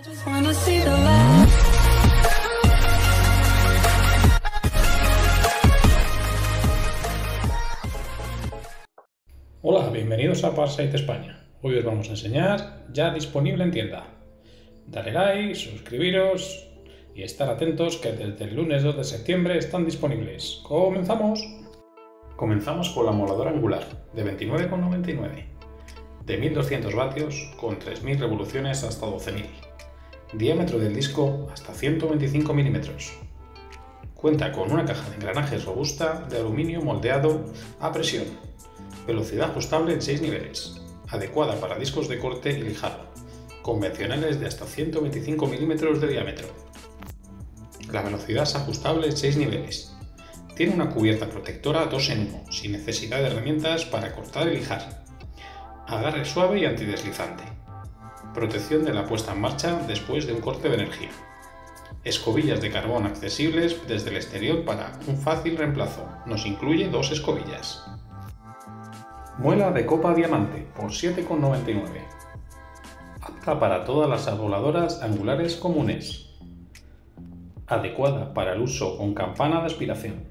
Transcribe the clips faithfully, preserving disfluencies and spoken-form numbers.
Hola, bienvenidos a Parsite España. Hoy os vamos a enseñar ya disponible en tienda. Dale like, suscribiros y estar atentos que desde el lunes dos de septiembre están disponibles. ¡Comenzamos! Comenzamos con la moladora angular de veintinueve coma noventa y nueve, de mil doscientos vatios con tres mil revoluciones hasta doce mil. Diámetro del disco hasta ciento veinticinco milímetros. Cuenta con una caja de engranajes robusta de aluminio moldeado a presión. Velocidad ajustable en seis niveles. Adecuada para discos de corte y lijado. Convencionales de hasta ciento veinticinco milímetros de diámetro. La velocidad es ajustable en seis niveles. Tiene una cubierta protectora dos en uno, sin necesidad de herramientas para cortar y lijar. Agarre suave y antideslizante. Protección de la puesta en marcha después de un corte de energía. Escobillas de carbón accesibles desde el exterior para un fácil reemplazo. Nos incluye dos escobillas. Muela de copa diamante por siete coma noventa y nueve. Apta para todas las arboladoras angulares comunes. Adecuada para el uso con campana de aspiración.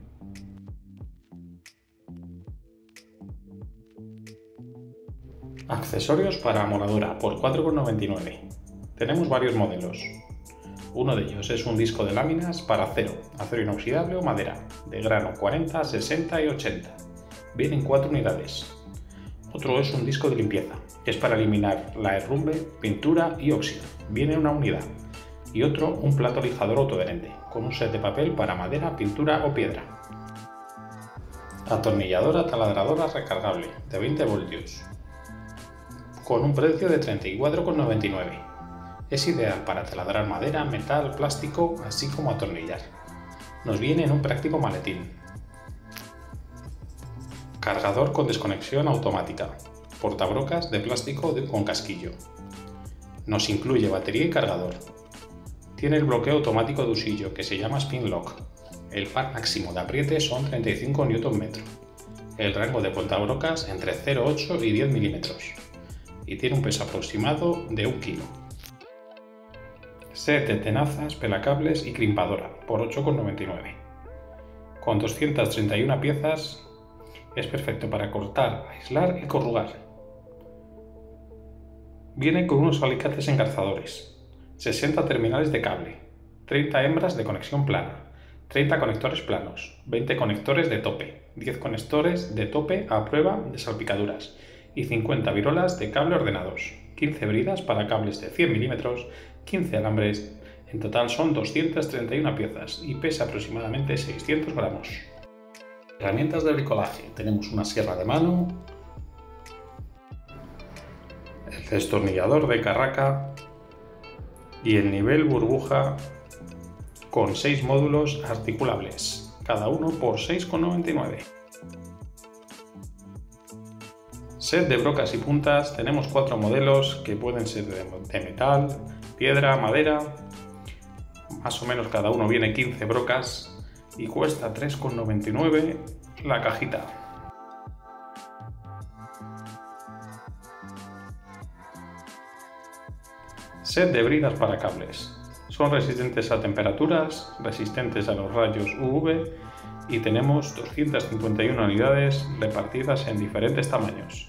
Accesorios para moladora por cuatro coma noventa y nueve. Tenemos varios modelos. Uno de ellos es un disco de láminas para acero, acero inoxidable o madera, de grano cuarenta, sesenta y ochenta. Vienen cuatro unidades. Otro es un disco de limpieza, que es para eliminar la herrumbre, pintura y óxido. Viene una unidad. Y otro, un plato lijador autoadherente, con un set de papel para madera, pintura o piedra. Atornilladora taladradora recargable, de veinte voltios. Con un precio de treinta y cuatro coma noventa y nueve. Es ideal para taladrar madera, metal, plástico, así como atornillar. Nos viene en un práctico maletín. Cargador con desconexión automática. Portabrocas de plástico con casquillo. Nos incluye batería y cargador. Tiene el bloqueo automático de usillo que se llama Spin Lock. El par máximo de apriete son treinta y cinco newton metro. El rango de portabrocas entre cero coma ocho y diez milímetros. Y tiene un peso aproximado de un kilo. Set de tenazas, pelacables y crimpadora por ocho coma noventa y nueve. Con doscientas treinta y una piezas es perfecto para cortar, aislar y corrugar. Viene con unos alicates engarzadores, sesenta terminales de cable, treinta hembras de conexión plana, treinta conectores planos, veinte conectores de tope, diez conectores de tope a prueba de salpicaduras y cincuenta virolas de cable ordenados, quince bridas para cables de cien milímetros, quince alambres. En total son doscientas treinta y una piezas y pesa aproximadamente seiscientos gramos. Herramientas de bricolaje. Tenemos una sierra de mano, el destornillador de carraca y el nivel burbuja con seis módulos articulables, cada uno por seis coma noventa y nueve. Set de brocas y puntas. Tenemos cuatro modelos que pueden ser de metal, piedra, madera. Más o menos cada uno viene quince brocas y cuesta tres coma noventa y nueve la cajita. Set de bridas para cables. Son resistentes a temperaturas, resistentes a los rayos U V y tenemos doscientas cincuenta y una unidades repartidas en diferentes tamaños.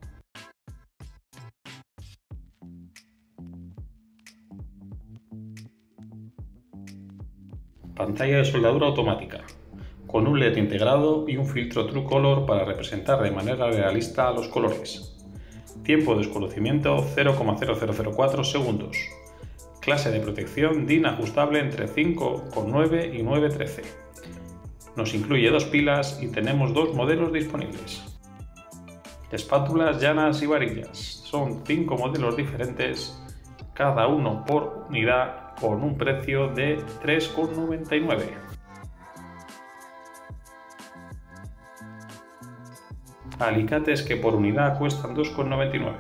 Pantalla de soldadura automática, con un L E D integrado y un filtro True Color para representar de manera realista los colores. Tiempo de oscurecimiento cero coma cero cero cero cuatro segundos. Clase de protección D I N ajustable entre cinco coma nueve y nueve coma trece. Nos incluye dos pilas y tenemos dos modelos disponibles. Espátulas llanas y varillas. Son cinco modelos diferentes, cada uno por unidad, con un precio de tres coma noventa y nueve. Alicates que por unidad cuestan dos coma noventa y nueve.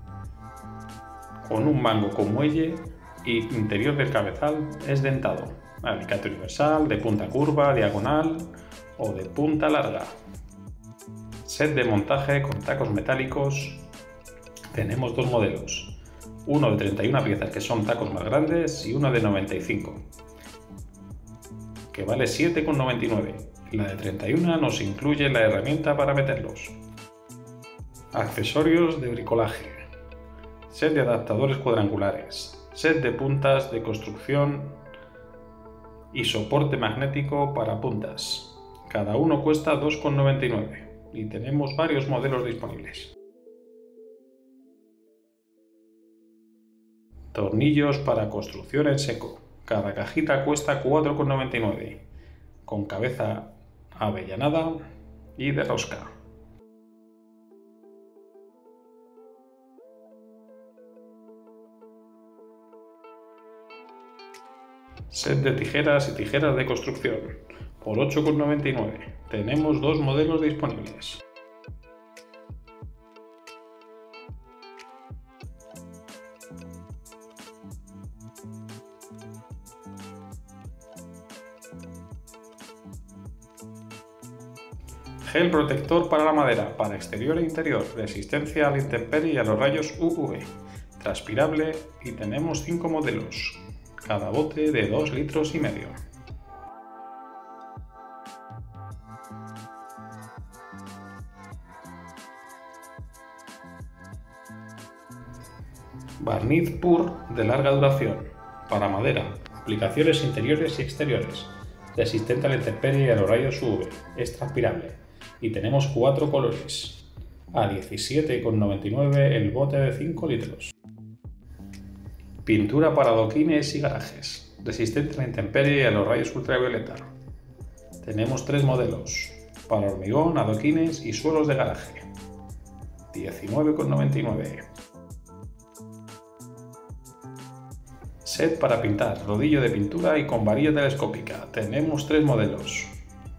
Con un mango con muelle y interior del cabezal es dentado. Alicate universal, de punta curva, diagonal o de punta larga. Set de montaje con tacos metálicos. Tenemos dos modelos. uno de treinta y una piezas que son tacos más grandes y uno de noventa y cinco, que vale siete con noventa y nueve. La de treinta y uno nos incluye la herramienta para meterlos. Accesorios de bricolaje. Set de adaptadores cuadrangulares. Set de puntas de construcción y soporte magnético para puntas. Cada uno cuesta dos con noventa y nueve y tenemos varios modelos disponibles. Tornillos para construcción en seco. Cada cajita cuesta cuatro con noventa y nueve, con cabeza avellanada y de rosca. Set de tijeras y tijeras de construcción por ocho con noventa y nueve. Tenemos dos modelos disponibles. Gel protector para la madera, para exterior e interior, resistencia a la intemperie y a los rayos U V, transpirable, y tenemos cinco modelos, cada bote de dos litros y medio. Barniz P U R de larga duración, para madera, aplicaciones interiores y exteriores, resistente a la intemperie y a los rayos U V, es transpirable. Y tenemos cuatro colores, a diecisiete con noventa y nueve el bote de cinco litros. Pintura para adoquines y garajes, resistente a la intemperie y a los rayos ultravioleta. Tenemos tres modelos, para hormigón, adoquines y suelos de garaje, diecinueve con noventa y nueve. Set para pintar, rodillo de pintura y con varilla telescópica. Tenemos tres modelos.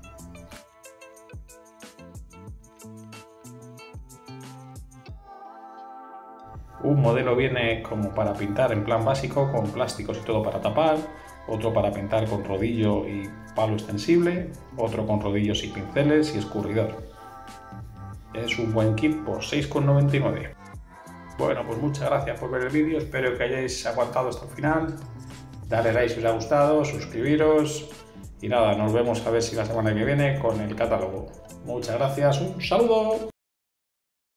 Un modelo viene como para pintar en plan básico, con plásticos y todo para tapar, otro para pintar con rodillo y palo extensible, otro con rodillos y pinceles y escurridor. Es un buen kit por seis con noventa y nueve. Bueno, pues muchas gracias por ver el vídeo, espero que hayáis aguantado hasta el final. Dale like si os ha gustado, suscribiros y nada, nos vemos a ver si la semana que viene con el catálogo. Muchas gracias, un saludo.